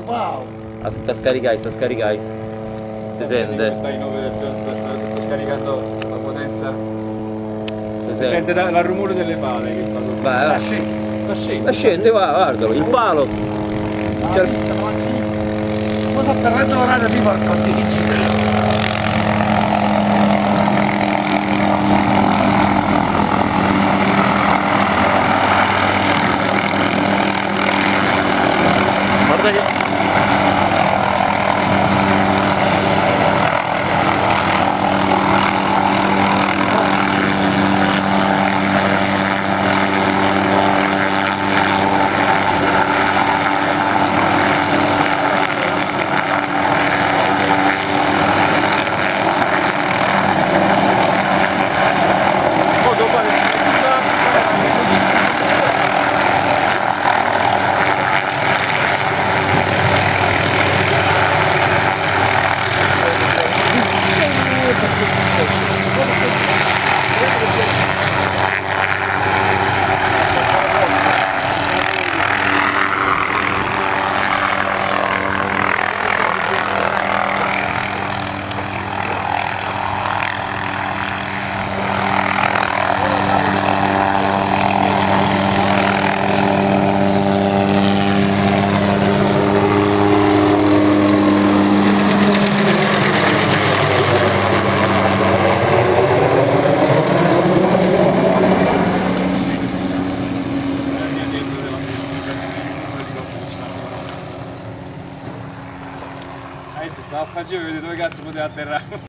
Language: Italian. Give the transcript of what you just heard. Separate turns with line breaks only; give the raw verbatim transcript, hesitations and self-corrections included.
Wow!
Ah, sta scaricai, sta scaricai. Si sente?
Sta in nove del giorno, sta, sta tutto scaricando la potenza.
Si
Si
sente?
sente da- dal rumore delle pale che fa così.
Vai,
Sta
vai.
scendendo.
Sta scendendo.
Ma scendi, va, guardalo, il palo.
La
C'è-
pista, ma sì. Cosa atterrando orario di porco Dio.
Guarda che...
Oh, devo fare adesso stava a fare giro e vedete dove cazzo poteva atterrare.